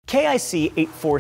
KIC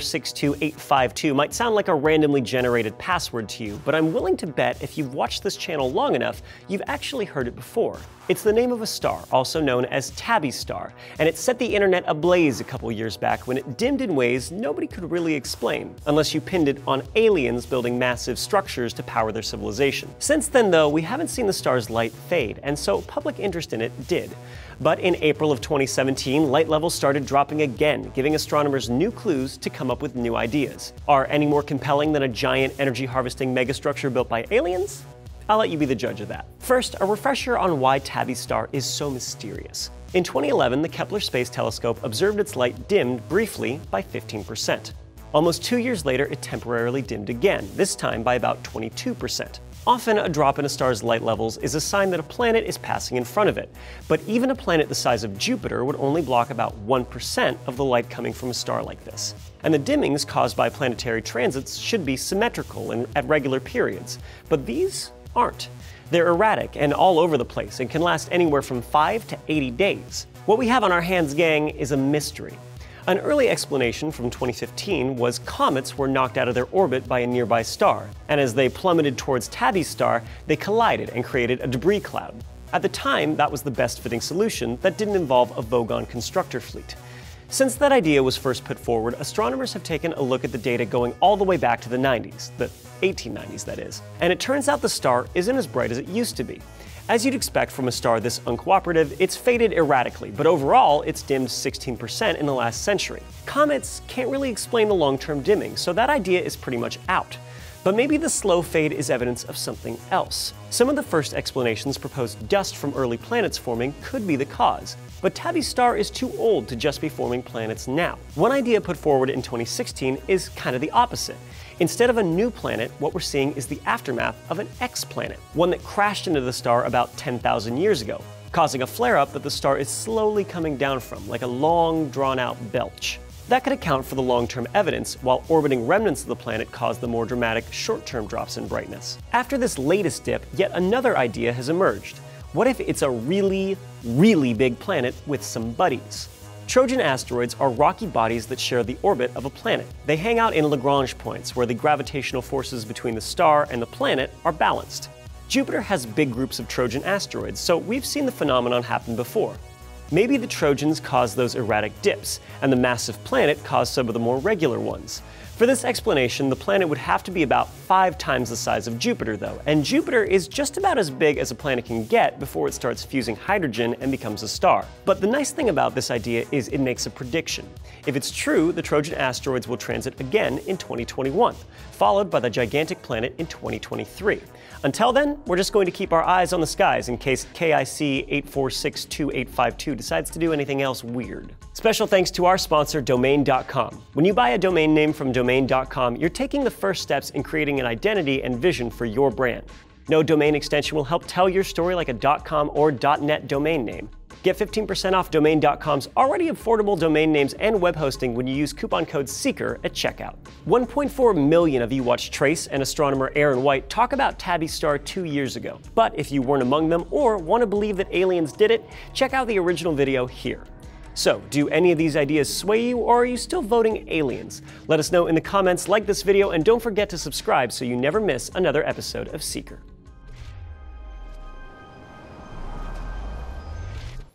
8462852 might sound like a randomly generated password to you, but I'm willing to bet if you've watched this channel long enough, you've actually heard it before. It's the name of a star, also known as Tabby star, and it set the internet ablaze a couple years back when it dimmed in ways nobody could really explain, unless you pinned it on aliens building massive structures to power their civilization. Since then, though, we haven't seen the star's light fade, and so public interest in it did. But in April of 2017, light levels started dropping again, giving astronomers new clues to come up with new ideas. Are any more compelling than a giant energy-harvesting megastructure built by aliens? I'll let you be the judge of that. First, a refresher on why Tabby star is so mysterious. In 2011, the Kepler Space Telescope observed its light dimmed briefly by 15%. Almost 2 years later, it temporarily dimmed again, this time by about 22%. Often, a drop in a star's light levels is a sign that a planet is passing in front of it, but even a planet the size of Jupiter would only block about 1% of the light coming from a star like this. And the dimmings caused by planetary transits should be symmetrical and at regular periods, but these aren't. They're erratic and all over the place and can last anywhere from 5 to 80 days. What we have on our hands, gang, is a mystery. An early explanation from 2015 was comets were knocked out of their orbit by a nearby star, and as they plummeted towards Tabby's star, they collided and created a debris cloud. At the time, that was the best-fitting solution that didn't involve a Vogon constructor fleet. Since that idea was first put forward, astronomers have taken a look at the data going all the way back to the 90s, the 1890s that is, and it turns out the star isn't as bright as it used to be. As you'd expect from a star this uncooperative, it's faded erratically, but overall, it's dimmed 16% in the last century. Comets can't really explain the long-term dimming, so that idea is pretty much out. But maybe the slow fade is evidence of something else. Some of the first explanations proposed dust from early planets forming could be the cause, but Tabby's star is too old to just be forming planets now. One idea put forward in 2016 is kind of the opposite. Instead of a new planet, what we're seeing is the aftermath of an X-planet, one that crashed into the star about 10,000 years ago, causing a flare-up that the star is slowly coming down from, like a long, drawn-out belch. That could account for the long-term evidence, while orbiting remnants of the planet cause the more dramatic short-term drops in brightness. After this latest dip, yet another idea has emerged. What if it's a really, really big planet with some buddies? Trojan asteroids are rocky bodies that share the orbit of a planet. They hang out in Lagrange points, where the gravitational forces between the star and the planet are balanced. Jupiter has big groups of Trojan asteroids, so we've seen the phenomenon happen before. Maybe the Trojans caused those erratic dips, and the massive planet caused some of the more regular ones. For this explanation, the planet would have to be about 5 times the size of Jupiter, though, and Jupiter is just about as big as a planet can get before it starts fusing hydrogen and becomes a star. But the nice thing about this idea is it makes a prediction. If it's true, the Trojan asteroids will transit again in 2021, followed by the gigantic planet in 2023. Until then, we're just going to keep our eyes on the skies in case KIC 8462852 decides to do anything else weird. Special thanks to our sponsor, Domain.com. When you buy a domain name from Domain.com, you're taking the first steps in creating an identity and vision for your brand. No domain extension will help tell your story like a .com or .net domain name. Get 15% off Domain.com's already affordable domain names and web hosting when you use coupon code SEEKER at checkout. 1.4 million of you watched Trace and astronomer Aaron White talk about Tabby star 2 years ago. But if you weren't among them or want to believe that aliens did it, check out the original video here. So, do any of these ideas sway you, or are you still voting aliens? Let us know in the comments, like this video, and don't forget to subscribe so you never miss another episode of Seeker.